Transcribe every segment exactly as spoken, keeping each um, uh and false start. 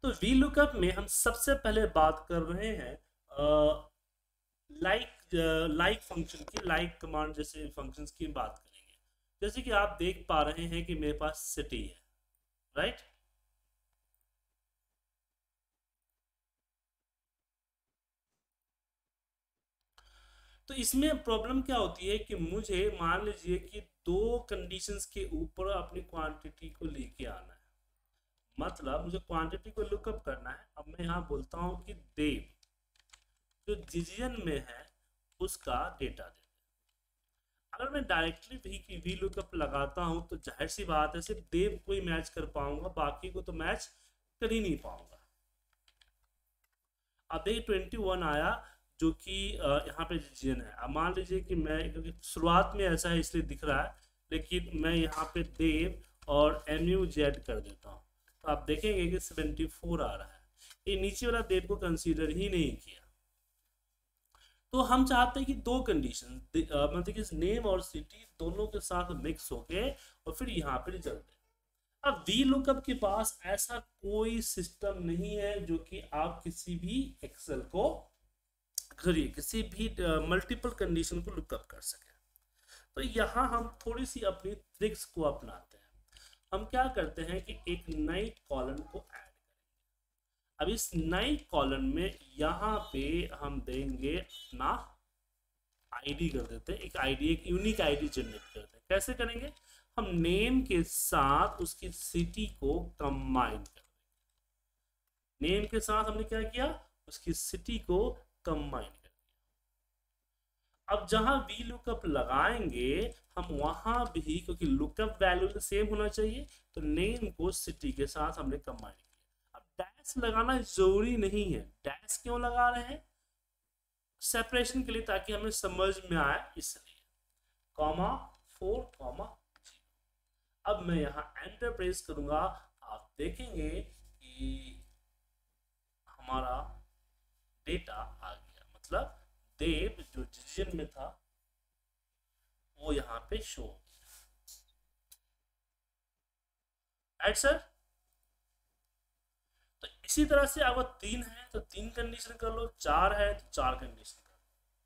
तो V lookup में हम सबसे पहले बात कर रहे हैं लाइक लाइक फंक्शन की, लाइक कमांड जैसे फंक्शंस की बात करेंगे। जैसे कि आप देख पा रहे हैं कि मेरे पास सिटी है, राइट। तो इसमें प्रॉब्लम क्या होती है कि मुझे मान लीजिए कि दो कंडीशंस के ऊपर अपनी क्वांटिटी को लेके आना है। मतलब मुझे क्वांटिटी को लुकअप करना है। अब मैं यहाँ बोलता हूँ कि देव जो जिजियन में है उसका डेटा दे। अगर मैं डायरेक्टली भी की वी लुकअप लगाता हूं तो जाहिर सी बात है सिर्फ देव को ही मैच कर पाऊंगा, बाकी को तो मैच कर ही नहीं पाऊंगा। अब देखिए ट्वेंटी वन आया जो कि यहाँ पे जिजियन है। अब मान लीजिए कि मैं, क्योंकि शुरुआत में ऐसा है इसलिए दिख रहा है, लेकिन मैं यहाँ पे देव और एम यू जेड कर देता हूँ तो आप देखेंगे कि सेवेंटी फोर आ रहा है। ये नीचे वाला देव को कंसीडर ही नहीं किया। तो हम चाहते हैं कि दो कंडीशन मतलब कि नेम और सिटी दोनों के साथ मिक्स होके और फिर यहाँ पे रिजल्ट दे। अब वी लुकअप के पास ऐसा कोई सिस्टम नहीं है जो कि आप किसी भी एक्सेल को करिए किसी भी मल्टीपल कंडीशन को लुकअप कर सके। तो यहाँ हम थोड़ी सी अपनी ट्रिक्स को अपनाते हैं। हम क्या करते हैं कि एक नई कॉलम को ऐड करेंगे। अब इस नई कॉलम में यहाँ पे हम देंगे अपना आईडी कर देते हैं, एक आईडी, एक यूनिक आईडी जनरेट करते हैं। कैसे करेंगे? हम नेम के साथ उसकी सिटी को कंबाइन कर देंगे। नेम के साथ हमने क्या किया, उसकी सिटी को कंबाइन कर दिया। अब जहां वी लुकअप लगाएंगे हम वहां भी, क्योंकि लुकअप वैल्यू सेम होना चाहिए, तो नेम को सिटी के साथ हमने कंबाइन किया। अब डैश लगाना जरूरी नहीं है। डैश क्यों लगा रहे हैं? सेपरेशन के लिए, ताकि हमें समझ में आए इसलिए। Comma four comma zero. अब मैं यहाँ एंटर प्रेस करूंगा, आप देखेंगे कि हमारा डेटा आ गया। मतलब देव जो डिसीजन में था वो यहाँ पे शो हो गया। Right sir? तो इसी तरह से अगर तीन है तो तीन कंडीशन कर लो, चार है तो चार कंडीशन कर लो।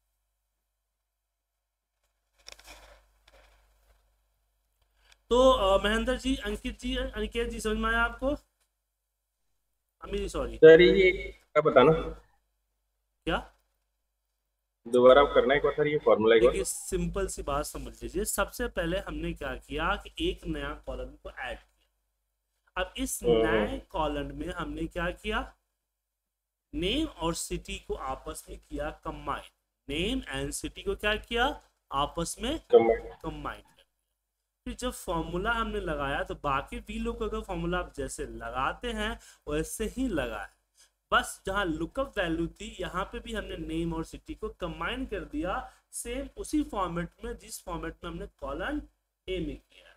तो महेंद्र जी, अंकित जी, अनिकेत जी, समझ में आया आपको? अमीर सॉरी सर ये क्या बताना, क्या? दोबारा करना एक बार सर, ये फॉर्मूला एक देखिए बार। सिंपल सी बात समझ लीजिए। सबसे पहले हमने क्या किया कि एक नया कॉलम को ऐड किया। अब इस नए कॉलम में हमने क्या किया, नेम और सिटी को आपस में किया कंबाइन। नेम एंड सिटी को क्या किया, आपस में कंबाइन कर। फिर जब फॉर्मूला हमने लगाया तो बाकी वी लुकअप का फॉर्मूला आप जैसे लगाते हैं वैसे ही लगा है। बस जहां लुकअप वैल्यू थी यहाँ पे भी हमने नेम और सिटी को कंबाइन कर दिया, सेम उसी फॉर्मेट में जिस फॉर्मेट में हमने कॉलम ए में किया।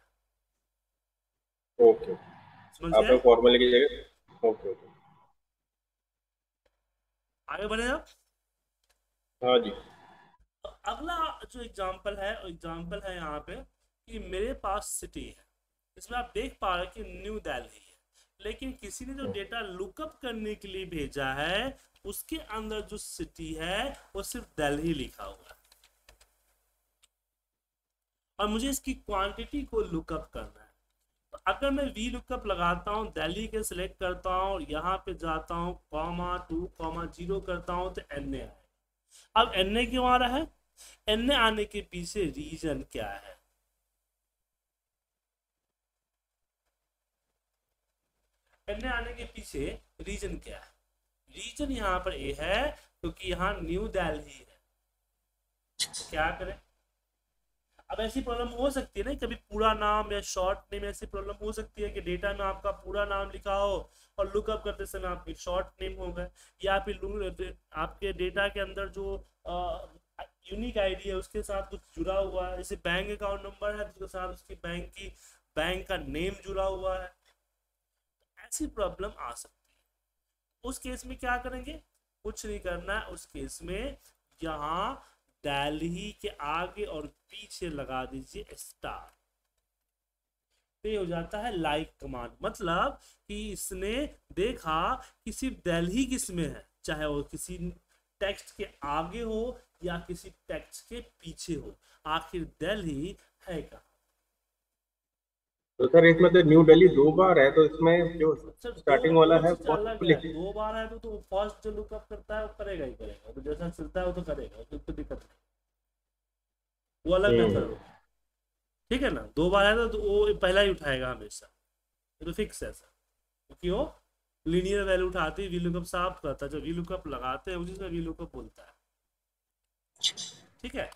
ओके, समझ आपने गए? फॉर्मूले की जगह ओके ओके। आगे बढ़े आप। हाँ जी। तो अगला जो एग्जांपल है, एग्जांपल है यहाँ पे कि मेरे पास सिटी है। इसमें आप देख पा रहे हैं कि न्यू दिल्ली है, लेकिन किसी ने जो डेटा लुकअप करने के लिए भेजा है उसके अंदर जो सिटी है वो सिर्फ दिल्ली लिखा हुआ है, और मुझे इसकी क्वांटिटी को लुकअप करना है। तो अगर मैं वी लुकअप लगाता हूँ, दिल्ली के सिलेक्ट करता हूँ और यहाँ पे जाता हूँ कॉमा टू कॉमा जीरो करता हूँ तो एन ए आए। अब एन ए क्यों आ रहा है? एन ए आने के पीछे रीजन क्या है? एन ए आने के पीछे रीजन क्या है? रीजन यहाँ पर ए है क्योंकि यहाँ न्यू दिल्ली है। तो क्या करें? अब ऐसी प्रॉब्लम हो सकती है ना, कभी पूरा नाम या शॉर्ट नेम, ऐसी प्रॉब्लम हो सकती है कि डेटा में आपका पूरा नाम लिखा हो और लुकअप करते समय आपकी शॉर्ट नेम हो गए, या फिर आपके डेटा के अंदर जो यूनिक आईडी है उसके साथ कुछ जुड़ा हुआ है, जैसे बैंक अकाउंट नंबर है उसके साथ उसकी बैंक की बैंक का नेम जुड़ा हुआ है। ऐसी प्रॉब्लम आ सकती है। उस केस में क्या करेंगे? कुछ नहीं करना है। उस केस में यहाँ दिल्ली के आगे और पीछे लगा दीजिए स्टार। तो ये हो जाता है लाइक कमांड, मतलब कि इसने देखा कि सिर्फ दिल्ली किसमें है, चाहे वो किसी टेक्स्ट के आगे हो या किसी टेक्स्ट के पीछे हो, आखिर दिल्ली है कहाँ। तो सर इसमें तो न्यू दिल्ली दो बार है, तो इसमें जो सर दो स्टार्टिंग वाला दो है चीज अलग है, पॉसिबली। दो बार है तो, तो फर्स्ट जो लुकअप करता है वो करेगा ही करेगा, तो जैसा चलता है वो तो करेगा, उसमें कोई दिक्कत नहीं, वो अलग मेथड हम्म। होगा। ठीक है ना, दो बार है तो, तो वो पहला ही उठाएगा हमेशा, ये तो फिक्स है सर, क्योंकि वो लीनियर वैल्यू उठाते ही वी लुकअप साफ करता है, जो वी लुकअप लगाते हैं उसी से वी लुकअप बोलता है। ठीक है,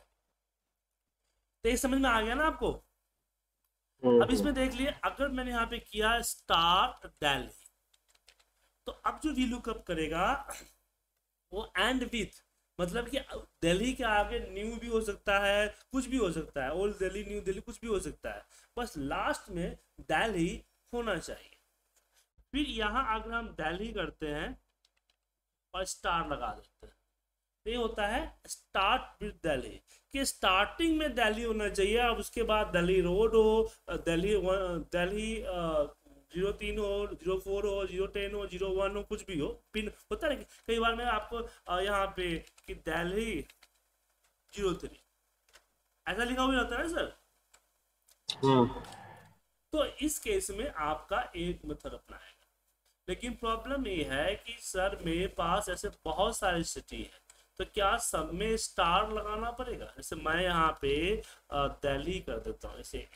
तो ये समझ में आ गया ना आपको। हम्म। अब हम्म। इसमें देख लिए, अगर मैंने यहाँ पे किया स्टार दिल्ली, तो अब जो वी लुकअप करेगा वो एंड विथ, मतलब कि दिल्ली के आगे न्यू भी हो सकता है, कुछ भी हो सकता है, ओल्ड दिल्ली न्यू दिल्ली कुछ भी हो सकता है, बस लास्ट में दिल्ली होना चाहिए। फिर यहाँ अगर हम दिल्ली करते हैं और स्टार लगा देते हैं, तो ये होता है स्टार्ट विद दिल्ली, कि स्टार्टिंग में दिल्ली होना चाहिए, अब उसके बाद दिल्ली रोड हो, दिल्ली दिल्ली जीरो तीन हो, जीरो फोर हो, जीरो टेन हो, जीरो वन हो, कुछ भी हो, पिन होता है ना कई बार। मैं आपको अ, यहाँ पे कि दिल्ली जीरो थ्री ऐसा लिखा हुआ रहता है ना सर, हम्म। तो इस केस में आपका एक मेथड अपनाएगा। लेकिन प्रॉब्लम ये है कि सर मेरे पास ऐसे बहुत सारे सिटी है, तो क्या सब में स्टार लगाना पड़ेगा। जैसे मैं यहाँ पे अ, दिल्ली कर देता हूँ, जैसे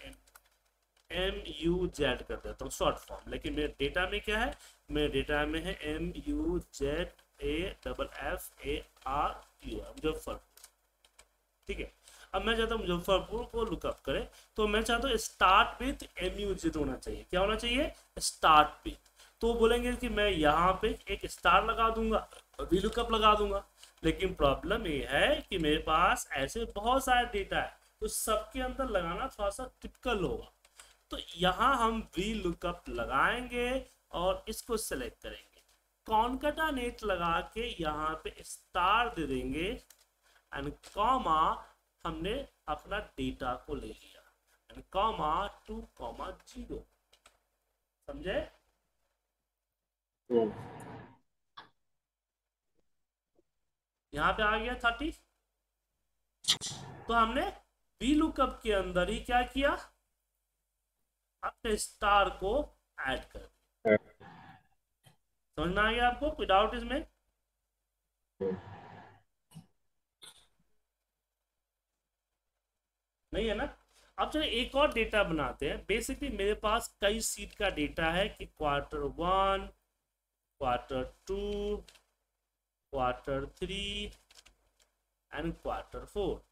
एम यू जेड कर देता हूँ शॉर्ट फॉर्म, लेकिन मेरे डेटा में क्या है, मेरे डेटा में है M U Z A double F A R U, Muzaffarpur. ठीक है, अब मैं चाहता हूँ मुजफ्फरपुर को लुकअप करे, तो मैं चाहता हूँ start with M U Z होना चाहिए। क्या होना चाहिए, स्टार्ट विथ। तो बोलेंगे कि मैं यहाँ पे एक स्टार लगा दूंगा, वी लुकअप लगा दूंगा, लेकिन प्रॉब्लम ये है कि मेरे पास ऐसे बहुत सारे डेटा है, तो सबके अंदर लगाना थोड़ा सा टिपिकल होगा। तो यहाँ हम वी लुकअप लगाएंगे और इसको सेलेक्ट करेंगे, कॉनकैटिनेट लगा के यहाँ पे स्टार दे देंगे एंड कॉमा, हमने अपना डेटा को ले लिया and comma two comma zero, समझे। हम्म। यहाँ पे आ गया थर्टी, तो हमने वी लुकअप के अंदर ही क्या किया, अपने स्टार को ऐड कर दिया। समझ में आ गया आपको, कोई डाउट इसमें। नहीं है ना। अब चलिए एक और डेटा बनाते हैं। बेसिकली मेरे पास कई सीट का डेटा है कि quarter one, quarter two, quarter three and quarter four,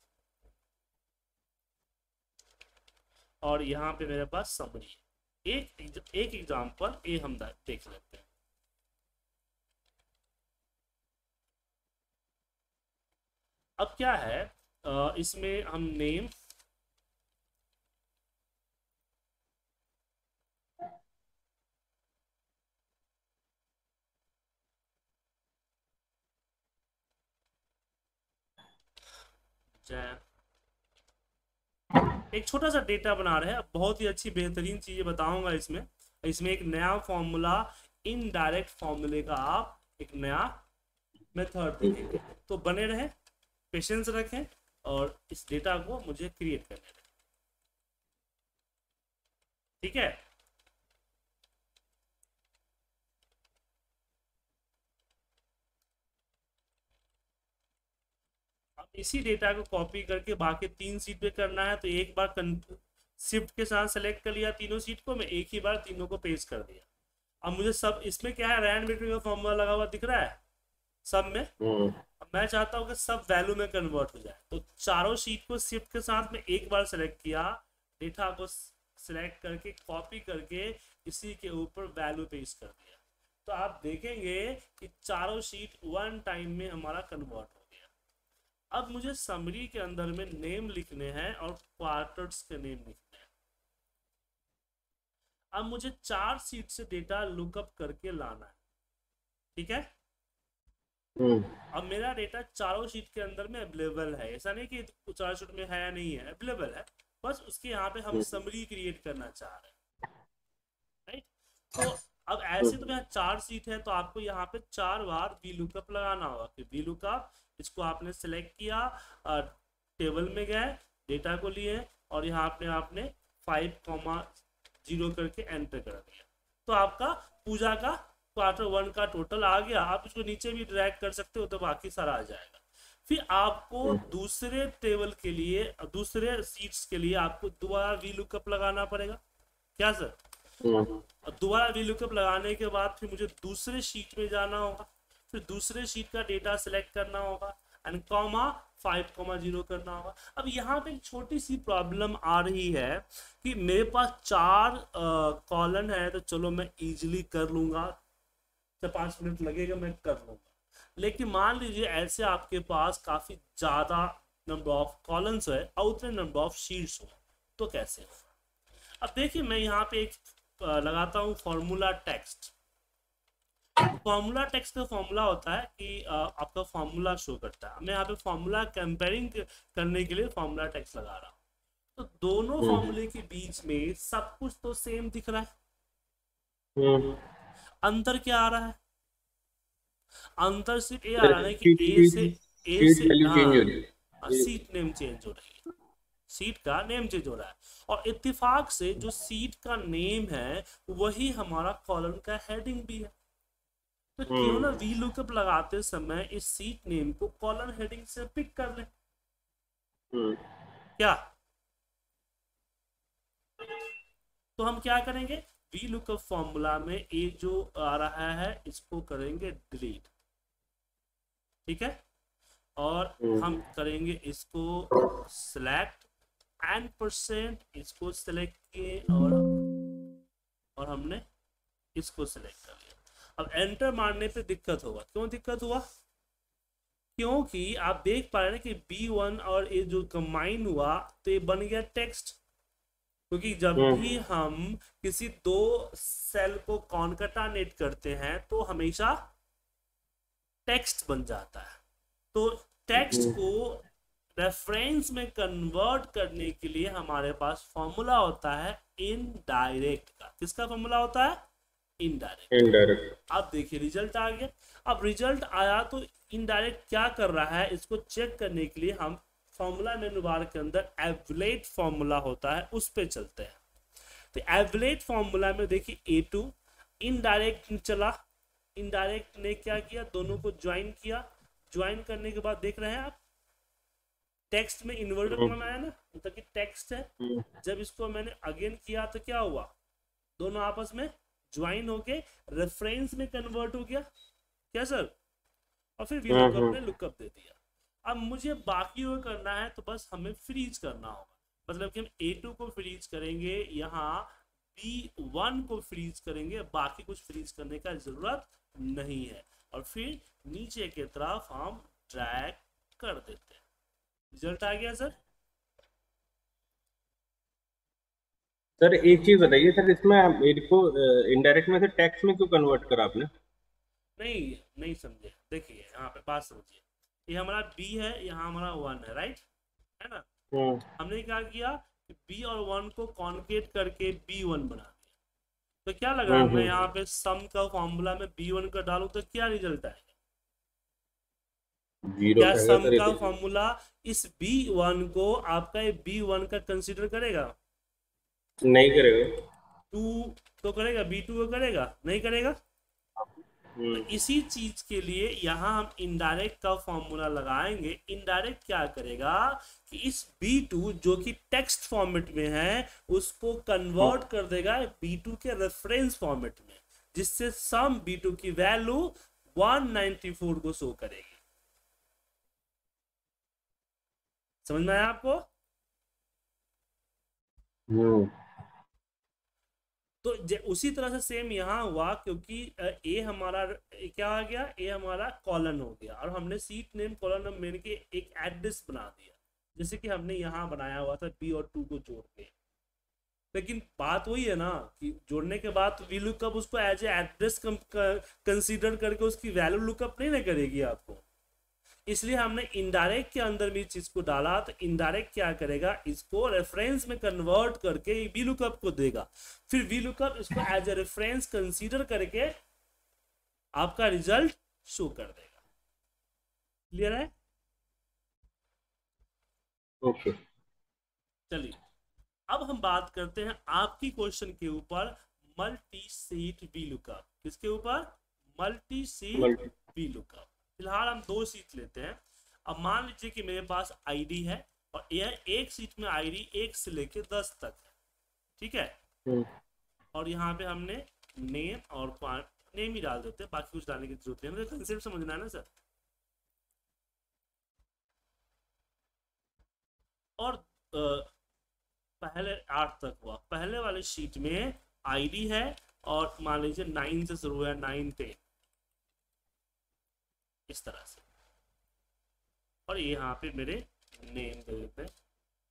और यहाँ पे मेरे पास समरी है। एक एक एग्जांपल ये हम देख लेते हैं। अब क्या है, अ, इसमें हम नेम एक छोटा सा डेटा बना रहे हैं, बहुत ही अच्छी बेहतरीन चीजें बताऊंगा इसमें। इसमें एक नया फॉर्मूला, इनडायरेक्ट फॉर्मूले का आप एक नया मेथड देखेंगे, तो बने रहे, पेशेंस रखें और इस डेटा को मुझे क्रिएट करने दें। ठीक है, अब इसी डेटा को कॉपी करके बाकी तीन सीट पे करना है, तो एक बार शिफ्ट के साथ सेलेक्ट कर लिया तीनों सीट को, मैं एक ही बार तीनों को पेस्ट कर दिया। अब मुझे सब इसमें क्या है, रैंड बिटवीन का फॉर्मूला लगा हुआ दिख रहा है सब में। हम्म। अब मैं चाहता हूँ कि सब वैल्यू में कन्वर्ट हो जाए, तो चारों शीट को शिफ्ट के साथ में एक बार सेलेक्ट किया, डेटा को सिलेक्ट करके कॉपी करके इसी के ऊपर वैल्यू पेस्ट कर दिया, तो आप देखेंगे कि चारों शीट वन टाइम में हमारा कन्वर्ट हो गया। अब मुझे समरी के अंदर में नेम लिखने हैं और क्वार्टर्स के नेम लिखने हैं। अब मुझे चार शीट से डेटा लुकअप करके लाना है। ठीक है, अब मेरा डेटा चारों शीट के अंदर में अवेलेबल है, ऐसा नहीं कि चार शीट में है या नहीं है, अवेलेबल है, बस उसके यहाँ पे हम समरी क्रिएट करना चाह रहे हैं। तो अब ऐसे तो यहाँ चार सीट है, तो आपको यहाँ पे चार बार वी लुकअप लगाना होगा कि वी लुकअप, इसको आपने सेलेक्ट किया, टेबल में गए, डेटा को लिए, और यहाँ आपने आपने फाइव कॉमा जीरो करके एंटर कर दिया, तो आपका पूजा का क्वार्टर वन का टोटल आ गया। आप इसको नीचे भी ड्रैग कर सकते हो तो बाकी सारा आ जाएगा। फिर आपको दूसरे टेबल के लिए, दूसरे सीट्स के लिए आपको दोबारा वी लुकअप लगाना पड़ेगा। क्या सर? और दोबारा वी लुकअप लगाने के बाद फिर मुझे दूसरे शीट में जाना होगा, फिर दूसरे शीट का डेटा सेलेक्ट करना होगा and comma five comma zero करना होगा। अब यहाँ पे एक छोटी सी प्रॉब्लम आ रही है कि मेरे पास चार कॉलम है, तो चलो मैं इजीली कर लूंगा, चार पाँच मिनट लगेगा मैं कर लूंगा। लेकिन मान लीजिए ऐसे आपके पास काफी ज्यादा नंबर ऑफ कॉलम्स है और उतने नंबर ऑफ शीट्स हो, तो कैसे होगा? अब देखिए मैं यहाँ पे एक लगाता हूँ फॉर्मूला टेक्स्ट। फॉर्मूला टेक्स्ट का फॉर्मूला होता है कि आपका फॉर्मूला शो करता है। मैं यहाँ पे फॉर्मूला कंपेयरिंग करने के लिए फॉर्मूला टेक्स्ट लगा रहा हूँ, तो दोनों फॉर्मूले के बीच में सब कुछ तो सेम दिख रहा है। अंतर क्या आ रहा है? अंतर सिर्फ ये आ रहा है कि ए से ए से हाँ सीट नेम चेंज हो रही है, सीट का नेम चेंज हो रहा है, और इत्तेफाक से जो सीट का नेम है वही हमारा कॉलम का हेडिंग भी है। तो क्यों ना वी लुकअप लगाते समय इस सीट नेम को कॉलम हेडिंग से पिक कर ले। क्या? तो हम क्या करेंगे, वी लुकअप फॉर्मूला में एक जो आ रहा है इसको करेंगे डिलीट, ठीक है, और हम करेंगे इसको सिलेक्ट एंड परसेंट, इसको सिलेक्ट किए और और हमने इसको सिलेक्ट कर लिया। अब एंटर मारने पे दिक्कत होगा। क्यों दिक्कत हुआ? क्योंकि आप देख पा रहे हैं कि बी वन और ये जो कंबाइन हुआ तो ये बन गया टेक्स्ट, क्योंकि जब भी हम किसी दो सेल को कॉन्कैटिनेट करते हैं तो हमेशा टेक्स्ट बन जाता है। तो टेक्स्ट को रेफरेंस में कन्वर्ट करने के लिए हमारे पास फॉर्मूला होता है इनडायरेक्ट का। किसका फॉर्मूला होता है? इनडायरेक्ट। इनडायरेक्ट। अब देखिए रिजल्ट आ गया। अब रिजल्ट आया तो इनडायरेक्ट क्या कर रहा है, इसको चेक करने के लिए हम फॉर्मूला मेनू बार के अंदर एवलेट फॉर्मूला होता है उस पे चलते हैं। तो एवलेट फॉर्मूला में देखिए ए टू इनडायरेक्ट चला, इनडायरेक्ट ने क्या किया, दोनों को ज्वाइन किया। ज्वाइन करने के बाद देख रहे हैं आप टेक्स्ट में इन्वर्टर बनाया ना, मतलब कि टेक्स्ट है। जब इसको मैंने अगेन किया तो क्या हुआ, दोनों आपस में ज्वाइन होके रेफरेंस में कन्वर्ट हो गया। क्या सर? और फिर वी लुकअप ने लुकअप दे दिया। अब मुझे बाकी वो करना है तो बस हमें फ्रीज करना होगा, मतलब कि हम ए टू को फ्रीज करेंगे, यहाँ बी वन को फ्रीज करेंगे, बाकी कुछ फ्रीज करने का जरूरत नहीं है। और फिर नीचे की तरफ हम ड्रैग कर देते हैं। रिजल्ट आ गया सर। सर एक चीज बताइए सर, इसमें मेरे को इनडायरेक्ट में से टेक्स्ट में क्यों कन्वर्ट करा आपने? नहीं नहीं समझे। देखिए यहाँ पे बात समझिए, ये हमारा बी है, यहाँ हमारा वन है, राइट है ना। हमने क्या किया कि बी और वन को कॉन्केट करके बी वन बना दिया। तो क्या लगा मैं यहाँ पे सम का फॉर्मूला में बी वन का डालू तो क्या रिजल्ट आएगा? क्या सम का फॉर्मूला इस बी वन को आपका ये बी वन का कंसीडर करेगा? नहीं करेगा। टू तो करेगा, बी टू को करेगा? नहीं करेगा। तो इसी चीज के लिए यहाँ हम इनडायरेक्ट का फॉर्मूला लगाएंगे। इनडायरेक्ट क्या करेगा कि इस बी टू जो कि टेक्स्ट फॉर्मेट में है उसको कन्वर्ट कर देगा बी टू के रेफरेंस फॉर्मेट में, जिससे सम बी टू की वैल्यू वन नाइंटी फोर को शो करेगी। समझ में आया आपको? तो उसी तरह से सेम यहाँ हुआ, क्योंकि ए हमारा क्या आ गया, ए हमारा कॉलन हो गया, और हमने sheet name colon number main के एक एड्रेस बना दिया, जैसे कि हमने यहाँ बनाया हुआ था बी और टू को जोड़ के। लेकिन बात वही है ना कि जोड़ने के बाद वी लुकअप उसको एज ए एड्रेस कंसीडर करके उसकी वैल्यू लुकअप नहीं ना करेगी आपको। इसलिए हमने इनडायरेक्ट के अंदर भी चीज को डाला, तो इनडायरेक्ट क्या करेगा, इसको रेफरेंस में कन्वर्ट करके वी लुकअप को देगा, फिर वी लुकअप इसको एज ए रेफरेंस कंसीडर करके आपका रिजल्ट शो कर देगा। क्लियर है? ओके। चलिए अब हम बात करते हैं आपकी क्वेश्चन के ऊपर, मल्टी सीट वी लुकअप। किसके ऊपर? Multi sheet V lookup. फिलहाल हम दो सीट लेते हैं। अब मान लीजिए कि मेरे पास आईडी है और यह एक सीट में आईडी एक से लेके दस तक है, ठीक है, और यहाँ पे हमने नेम और नेम ही डाल देते हैं, बाकी कुछ डालने की जरूरत नहीं है, मुझे कंसेप्ट समझना है ना सर। और आ, पहले आठ तक हुआ, पहले वाले शीट में आईडी है और मान लीजिए नाइन से शुरू है, नाइन टेन इस तरह से, और ये यहाँ पे मेरे नेम दे देते हैं।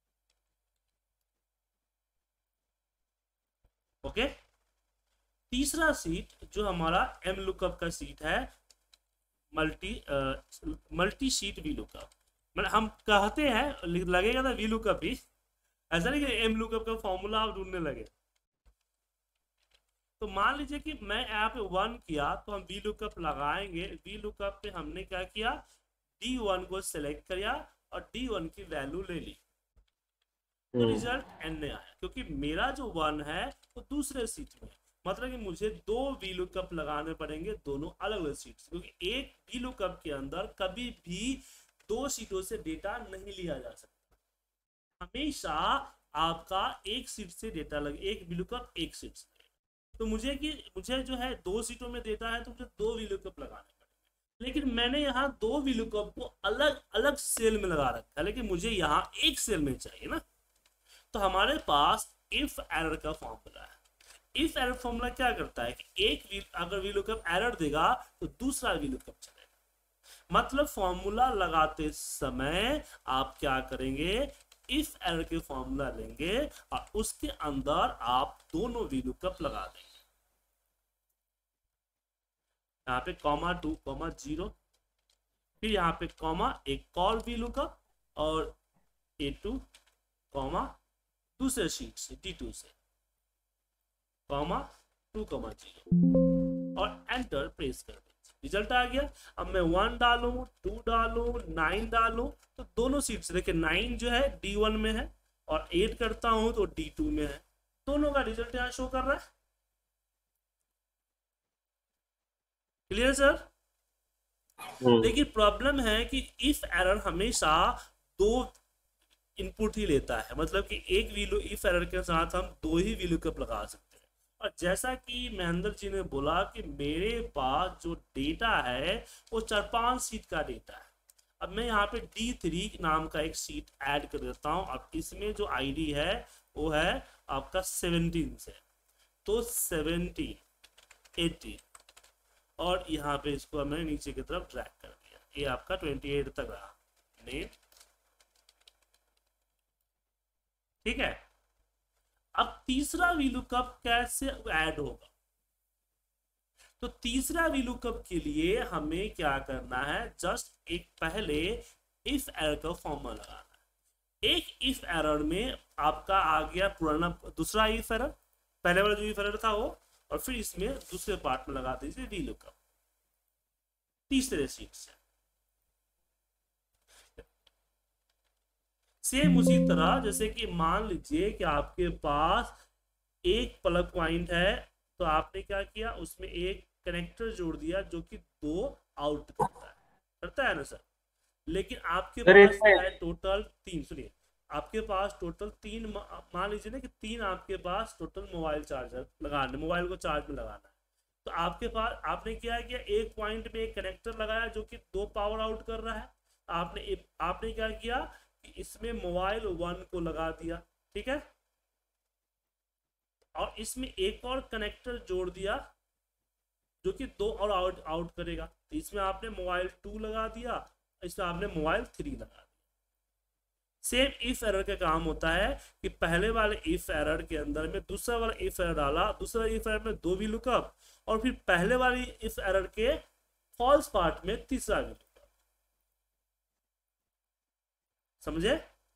ओके, तीसरा सीट जो हमारा एम लुकअप का सीट है, multi multi sheet V lookup. मतलब हम कहते हैं, लगेगा ना वी लुकअप ही, ऐसा नहीं कि एम लुकअप का फॉर्मूला आप ढूंढने लगे। तो मान लीजिए कि मैं यहाँ पे वन किया तो हम वी लुकअप लगाएंगे। वी लुकअप पे हमने क्या किया, डी वन को सिलेक्ट किया और डी वन की वैल्यू ले ली, तो रिजल्ट एन ने आया, क्योंकि मेरा जो वन है वो दूसरे सीट में, मतलब कि मुझे दो वी लुकअप लगाने पड़ेंगे, दोनों अलग अलग सीट, क्योंकि एक वी लुकअप के अंदर कभी भी दो सीटों से डेटा नहीं लिया जा सकता। हमेशा आपका एक सीट से डेटा लगे, एक वी लुकअप एक सीट से। तो मुझे कि मुझे जो है दो सीटों में डेटा है तो मुझे दो वी लुकअप लगाने पड़ेंगे, लेकिन मैंने यहाँ दो वी लुकअप को अलग अलग सेल में लगा रखा है, लेकिन मुझे यहाँ एक सेल में चाहिए ना। तो हमारे पास इफ एरर का फॉर्मूला है। इफ एरर फॉर्मूला क्या करता है कि एक अगर वी लुकअप एरर देगा तो दूसरा वी लुकअप चलेगा। मतलब फॉर्मूला लगाते समय आप क्या करेंगे, इफ एरर के फॉर्मूला लेंगे और उसके अंदर आप दोनों वी लुकअप लगा देंगे। यहाँ पे कॉमा टू कॉमा जीरो, फिर यहाँ पे कॉमा एक कॉल वी लुकअप और ए टू कॉमा दूसरे शीट से डी टू से कॉमा टू कॉमा जीरो और एंटर प्रेस कर दीजिए। रिजल्ट आ गया। अब मैं वन डालूं, टू डालूं, नाइन डालूं, तो दोनों सीट से देखिए नाइन जो है डी वन में है और एट करता हूं तो डी टू में है, दोनों का रिजल्ट यहाँ शो कर रहा है। Clear sir? लेकिन प्रॉब्लम है कि इफ एरर हमेशा दो इनपुट ही लेता है, मतलब कि एक वी इफ एरर के साथ हम दो ही वी लुकअप लगा सकते हैं। और जैसा कि महेंद्र जी ने बोला कि मेरे पास जो डेटा है वो चार पांच सीट का डेटा है। अब मैं यहाँ पे डी थ्री नाम का एक सीट ऐड कर देता हूँ। अब इसमें जो आईडी है वो है आपका सेवनटीन से, तो सेवनटीन एटीन और यहाँ पे इसको हमने नीचे की तरफ ड्रैग कर दिया, ये आपका ट्वेंटी एट तक रहा नेम। ठीक है, अब तीसरा वी लुकअप कैसे ऐड होगा? तो तीसरा वी लुकअप के लिए हमें क्या करना है, जस्ट एक पहले इफ एरर का फॉर्मूला लगाना है। एक इफ एरर में आपका आ गया पुराना दूसरा इफ एरर, पहले वाला जो इफ एरर था वो, और फिर इसमें दूसरे पार्ट में लगा दीजिए वी लुकअप तीसरे सीट से। सेम उसी तरह जैसे कि मान लीजिए कि आपके पास एक प्लग पॉइंट है, तो आपने क्या किया, उसमें एक कनेक्टर जोड़ दिया जो कि दो आउट करता है, करता है ना सर। लेकिन आपके पास है टोटल तीन, सुनिए आपके पास टोटल तीन, मान लीजिए ना कि तीन आपके पास टोटल मोबाइल चार्जर लगाना, मोबाइल को चार्ज में लगाना है। तो आपके पास आपने क्या किया, एक पॉइंट में एक कनेक्टर लगाया जो कि दो पावर आउट कर रहा है। आपने आपने क्या किया कि इसमें मोबाइल वन को लगा दिया, ठीक है, और इसमें एक और कनेक्टर जोड़ दिया जो कि दो और आउट आउट करेगा। तो इसमें आपने मोबाइल टू लगा दिया, इसमें आपने मोबाइल थ्री लगा दिया। सेम इफ एरर का काम होता है कि पहले वाले इफ एरर के अंदर में दूसरा वाला इफ एरर डाला, दूसरा इफ एरर में दो वी लुकअप, और फिर पहले वाली इफ एरर के फॉल्स पार्ट में तीसरा वी लुकअप। समझे?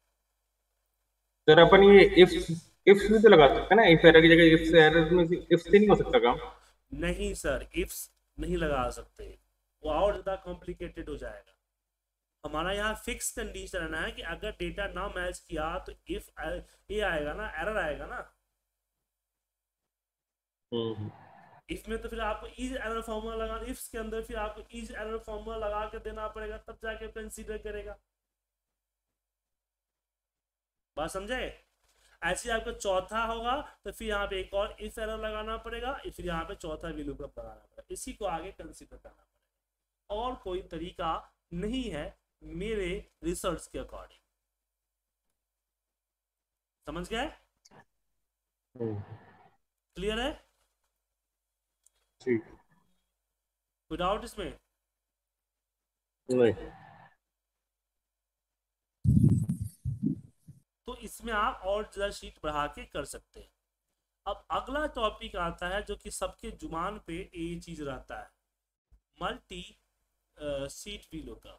सर अपन ये इफ इफ भी तो लगा सकते हैं ना, इफ एरर की जगह इफ से एरर में इफ से नहीं हो सकता काम? नहीं सर, इफ्स नहीं लगा सकते, वो और ज़्यादा कॉम्प्लिकेटेड हो जाएगा। हमारा यहाँ फिक्स कंडीशन है कि अगर डेटा ना मैच किया तो इफ ये आएगा ना, एरर आएगा ना। हम्म। इफ में तो फिर आपको इज एरर फॉर्मूला लगा, इफ्स के अंदर फिर आपको इज एरर फॉर्मूला लगा के देना पड़ेगा, तब जाके कंसीडर करेगा। बात समझे? ऐसे ही आपका चौथा होगा तो फिर यहाँ पे एक और इफ एरर लगाना पड़ेगा, फिर यहाँ पे चौथा भी लुकअप लगाना पड़ेगा, इसी को आगे कंसीडर करना पड़ेगा। और कोई तरीका नहीं है मेरे रिसर्च के अकॉर्डिंग। समझ गए? हम्म, क्लियर है? ठीक। कोई डाउट इसमें? नहीं। तो इसमें आप और ज़्यादा शीट बढ़ा के कर सकते हैं। अब अगला टॉपिक आता है जो कि सबके जुबान पे ये चीज़ रहता है, मल्टी सीट व्हीलो का।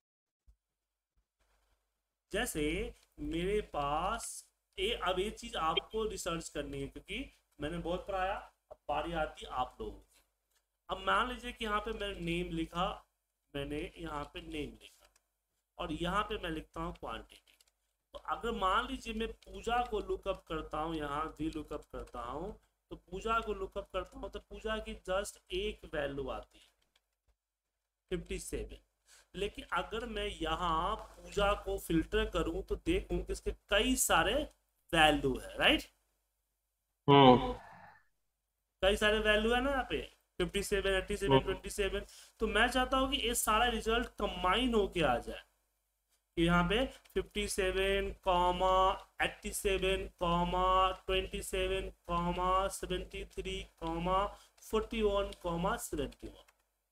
जैसे मेरे पास ए, अब ये चीज़ आपको रिसर्च करनी है क्योंकि मैंने बहुत पढ़ाया, अब बारी आती है आप लोगों की। अब मान लीजिए कि यहाँ पे मैंने नेम लिखा, मैंने यहाँ पे नेम लिखा और यहाँ पे मैं लिखता हूँ क्वांटिटी। तो अगर मान लीजिए मैं पूजा को लुकअप करता हूँ, यहाँ भी लुकअप करता हूँ, तो पूजा को लुकअप करता हूँ तो पूजा की जस्ट एक वैल्यू आती है फिफ्टी सेवन। लेकिन अगर मैं यहाँ पूजा को फिल्टर करूँ तो देखूँ कि इसके कई सारे वैल्यू है, राइट? हम्म। कई सारे वैल्यू है ना यहाँ पे, fifty seven, eighty seven, hmm. Twenty seven. तो मैं चाहता हूँ कि ये सारा रिजल्ट कंबाइन होके आ जाए कि यहाँ पे fifty seven comma eighty seven comma twenty seven comma seventy three comma forty one comma seventy one.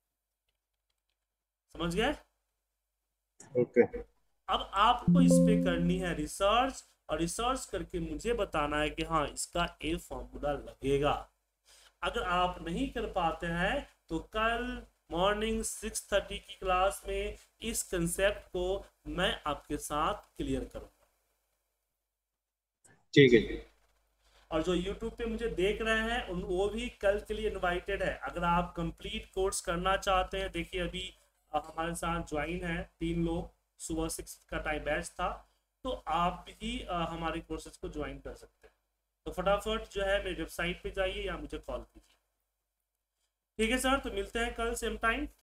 समझ गए? ओके। अब आपको इस पे करनी है रिसर्च, और रिसर्च करके मुझे बताना है कि हाँ इसका ए फॉर्मूला लगेगा। अगर आप नहीं कर पाते हैं तो कल मॉर्निंग सिक्स थर्टी की क्लास में इस कंसेप्ट को मैं आपके साथ क्लियर करूंगा। ठीक है जी। और जो YouTube पे मुझे देख रहे हैं उन वो भी कल के लिए इनवाइटेड है। अगर आप कंप्लीट कोर्स करना चाहते हैं, देखिए अभी अ, हमारे साथ ज्वाइन है तीन लोग, सुबह सिक्स का टाइम बैच था, तो आप भी अ, हमारे कोर्सेज को ज्वाइन कर सकते हैं। तो फटाफट जो है मेरी वेबसाइट पे जाइए या मुझे कॉल कीजिए। ठीक है सर, तो मिलते हैं कल सेम टाइम।